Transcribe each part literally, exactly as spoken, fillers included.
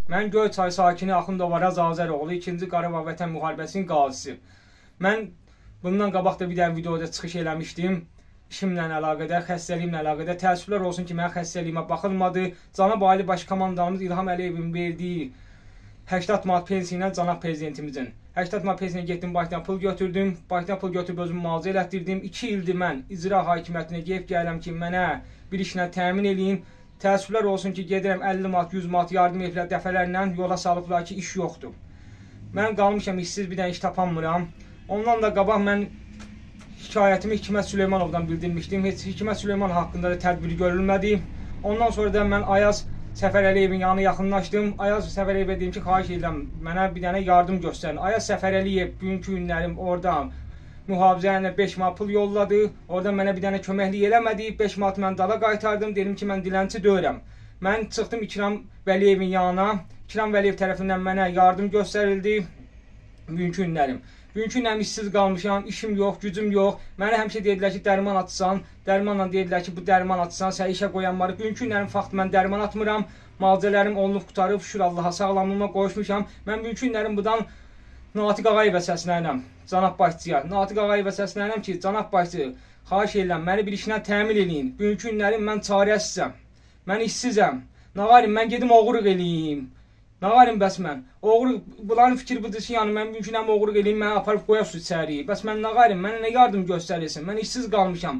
Mən Göyçay sakini Axundov Araz Azəroğlu, ikinci Qarabağ Vətən müharibəsinin qazisi. Mən bundan qabaq da bir dənə videoda çıxış eləmişdim. İşimlə əlaqədar, xəstəliyimlə əlaqədar. Təəssüflər olsun ki, mənim xəstəliyimə baxılmadı. Cənab Ali Baş Komandanımız İlham Əliyevin verdiyi səksən manat pensiya ilə cənab prezidentimizin səksən manat pensiyaya getdim, bankdan pul götürdüm. Bankdan pul götürüb özümü müalicə elətdirdim. iki ildir mən icra hakimiyyətinə gəlib gəlirəm ki, mənə bir işlə təmin eləyin. Təəssüflər olsun ki, gedirəm əlli manat, yüz manat yardım ediblər dəfələrlə, yola salıblar ki, iş yoxdur. Mən qalmışam işsiz, bir dənə iş tapanmıram. Ondan da qabaq mən şikayətimi Hikmət Süleymanovdan bildirmişdim. Heç Hikmət Süleymanov haqqında da tədbir görülmədi. Ondan sonra da mən Ayaz Səfərəliyevin yanına yaxınlaşdım. Ayaz Səfərəliyevə dedim ki, xahiş edirəm, mənə bir dənə yardım göstərin. Ayaz Səfərəliyev bugünkü günlərim oradan mühafizə ilə beş manat pul yolladı. Oradan mənə bir dənə köməklik eləmədi. beş manat mən dala qaytardım. Dedim ki, mən dilənçi deyirəm. Mən çıxdım İkram Vəliyevin yanına. İkram Vəliyev tərəfindən mənə yardım göstərildi. Bugünkü günlərim. Bugünkü günlərim işsiz qalmışam, işim yox, gücüm yox. Mənə həmişə dedilər ki, dərman atsan. Dərmanla dedilər ki, bu dərman atsan, sən işə qoyanmarıq. Bugünkü günlərim faxt mən dərman atmıram. Müalicələrim olunub qutarıb, şükür Allaha sağlamlığıma qoşmuşam. Mən bugünkü günlərim budan Natiq Ağayevə səslənirəm, cənab başçıya. Natiq Ağayevə səslənirəm ki, cənab başçı, xahiş edirəm, məni bir işlə təmin eləyin. Bugünkü günlərim mən çarəsizəm, mən işsizəm. Nə varim, mən gedim oğurluq eləyim. Nə varim bəs mən? Oğurluq, bunların fikri budur ki, yəni mən bugünkü günlərim oğurluq eləyim, mənə aparıb qoyasın içəri. Bəs mən nə varim, mənə nə yardım göstərilsin? Mən işsiz qalmışam.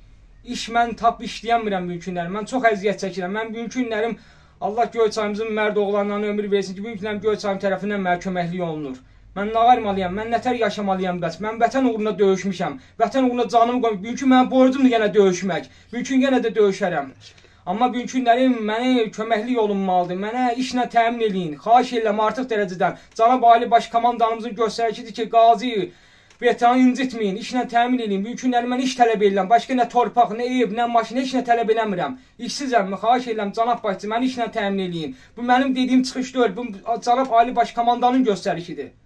İş mən tap işləyəmirəm bugünkü günlərim. Mən çox əziyyət çəkirəm. Mən bugünkü günlərim Allah Göyçayımızın mərd oğlanlarına ömür versin ki, bugünkü günlərim Göyçayım tərəfindən mənə köməklik olunur. Mən nə varmalıyam, mən nətər yaşamalıyam bəs, mən vətən uğruna döyüşmüşəm, vətən uğruna canımı qoyum, bugünkü mənim borcumdur yenə döyüşmək, bugünkü yenə də döyüşərəm. Amma bugünkü günlərim mənə köməklik olunmalıdır, mənə işlə təmin eləyin, xahiş edirəm artıq dərəcədən. Cənab Ali Baş Komandanımızın göstəricidir ki, qazi, veteranı incitməyin, işlə təmin eləyin, bugünkü günlərim mən iş tələb edirəm, başqa nə torpaq, nə ev, nə maşın, heç nə tələb eləmirəm. İşsizəm, xahiş edirəm, cənab başçı, məni işlə təmin eləyin. Bu mənim dediyim çıxış deyil, bu cənab Ali Baş Komandanın göstərişidir.